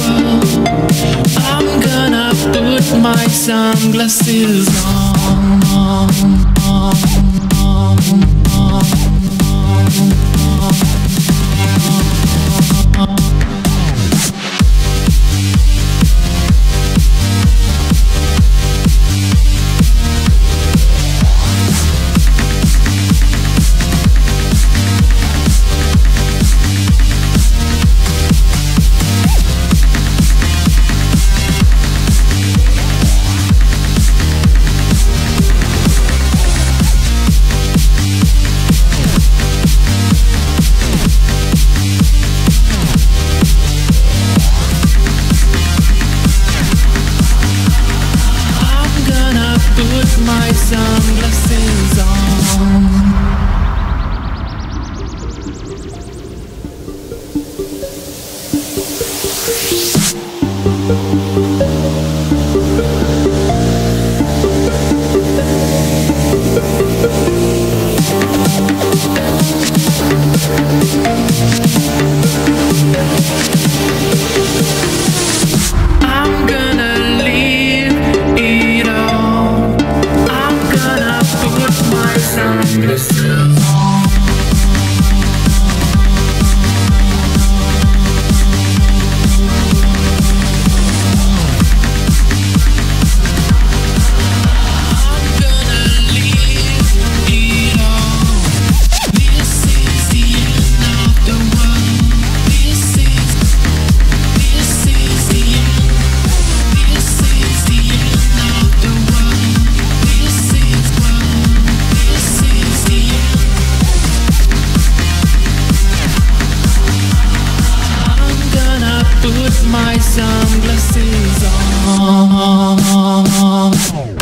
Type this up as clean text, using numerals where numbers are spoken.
world. I'm gonna put my sunglasses my sunglasses on. I'm gonna leave it all. I'm gonna put my sunglasses on. I'm gonna leave it all. This is the end of the world. This is the end. This is the end of the world. This is the end. I'm gonna put my sunglasses on.